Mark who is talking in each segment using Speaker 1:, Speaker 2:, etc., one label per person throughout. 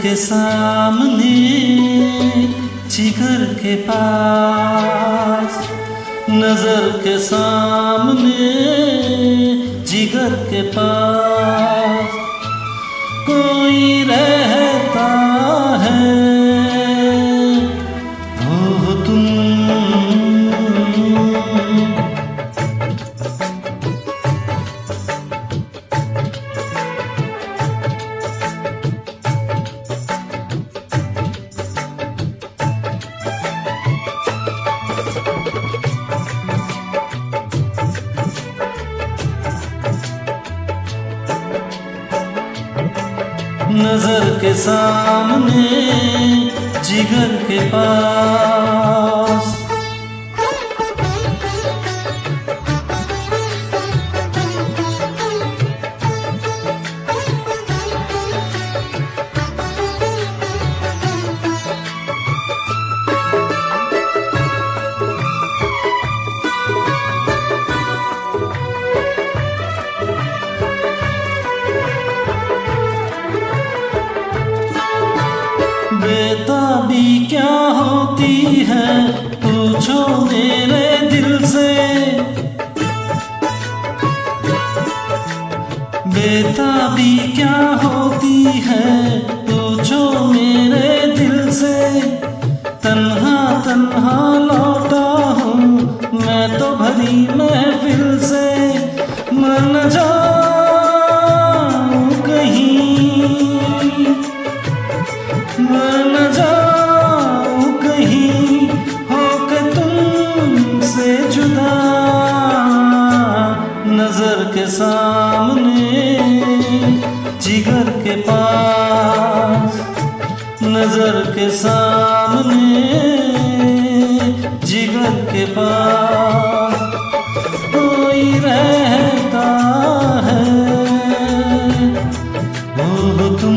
Speaker 1: के सामने जिगर के पास, नजर के सामने जिगर के पास कोई रहता है वो तुम। नजर के सामने जिगर के पास, बेताबी क्या होती है पूछो मेरे दिल से, बेताबी क्या होती है पूछो मेरे दिल से। तन्हा तन्हा लौटा हूँ मैं तो भरी महफिल से, मर न जाऊं कहीं, मर न जाऊं कहीं होकर तुमसे जुदा। नजर के सामने जिगर के पास, नजर के सामने जिगर के पास कोई रहता है वो तुम।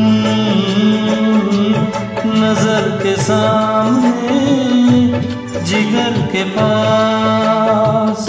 Speaker 1: नजर के सामने जिगर के पास,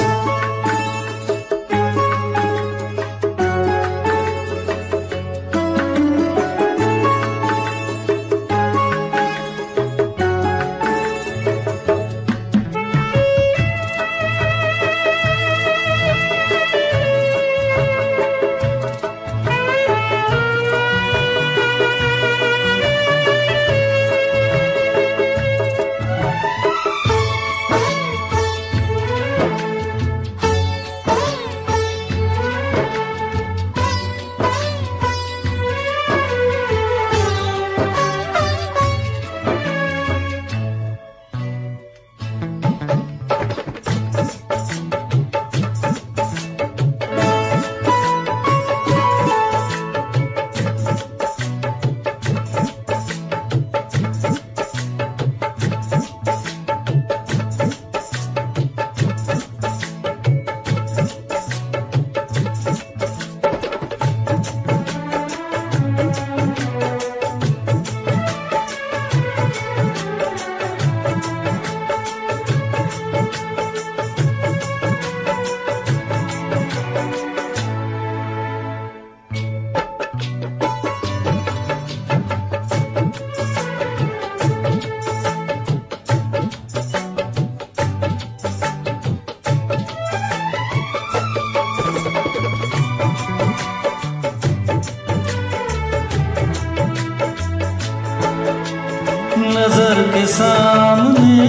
Speaker 1: नजर के सामने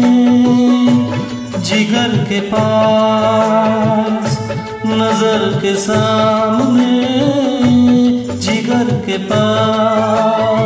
Speaker 1: जिगर के पास, नजर के सामने जिगर के पास।